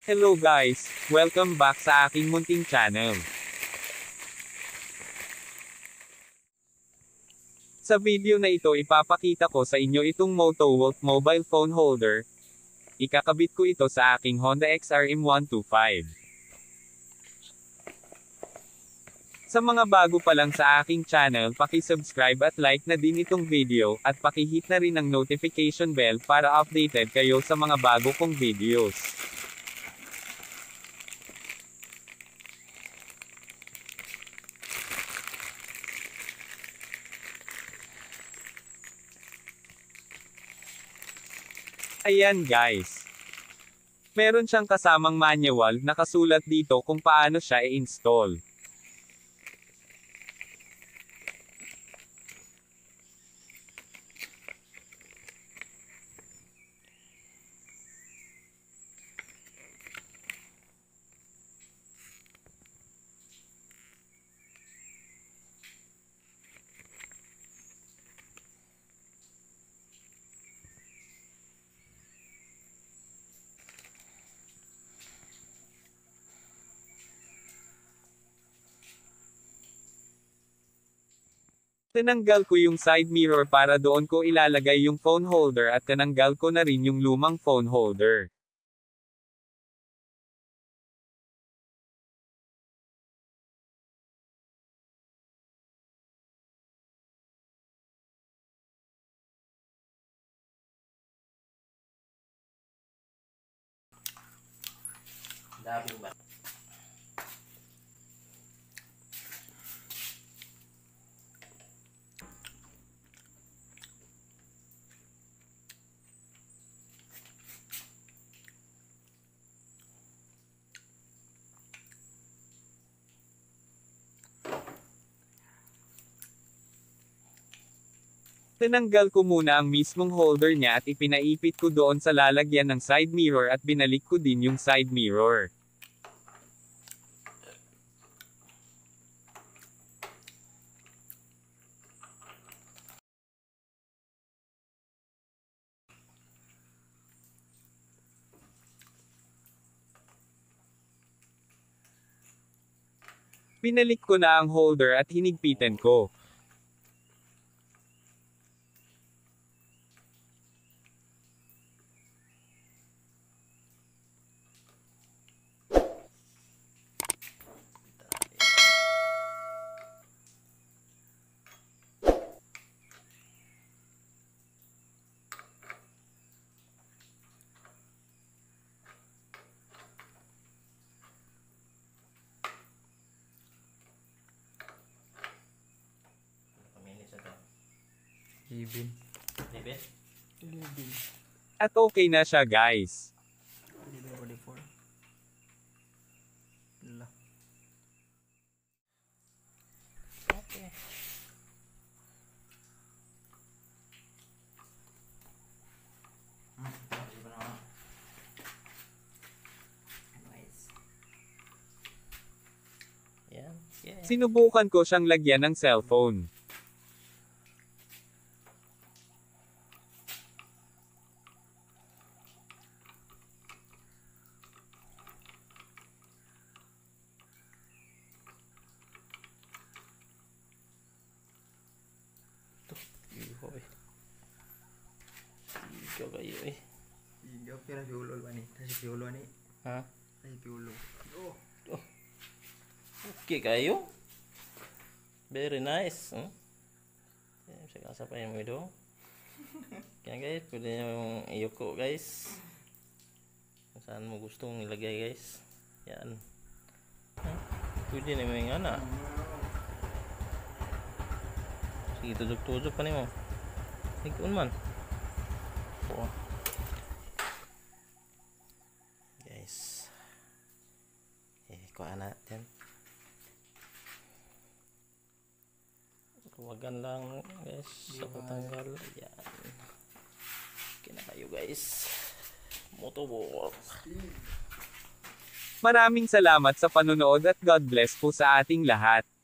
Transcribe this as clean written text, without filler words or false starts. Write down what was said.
Hello guys, welcome back sa aking munting channel. Sa video na ito ipapakita ko sa inyo itong Motowolf mobile phone holder. Ikakabit ko ito sa aking Honda XRM 125. Sa mga bago pa lang sa aking channel, paki-subscribe at like na din itong video, at paki-hit na rin ang notification bell para updated kayo sa mga bago kong videos. Ayan guys. Meron siyang kasamang manual, nakasulat dito kung paano siya i-install. Tinanggal ko yung side mirror para doon ko ilalagay yung phone holder at tinanggal ko na rin yung lumang phone holder. Daming ba? Tinanggal ko muna ang mismong holder niya at ipinaipit ko doon sa lalagyan ng side mirror at binalik ko din yung side mirror. Binalik ko na ang holder at hinigpitan ko. Ibin. Libet? Ibin. At okay na siya guys. Ibin 44. Wala. Okay. Nice. Yan. Yeah. Sinubukan ko siyang lagyan ng cellphone. Ikaw kayo eh. Ikaw pira piulo ba ni? Kasi piulo ni. Ha? Ay piulo. Oh. Okay kayo. Very nice. Saya kasa pa yung video. Kaya guys, pwede nyo yung iyoko guys. Kung saan mo gustong ilagay guys. Yan. Pwede na yung ana. Sige, tujuk-tujuk pa nimo. Ikon man. Oh. Guys. Kuha natin. Huwagan lang guys sa patanggal. Yan. Okay na kayo guys. Motowolf. Maraming salamat sa panonood at God bless po sa ating lahat.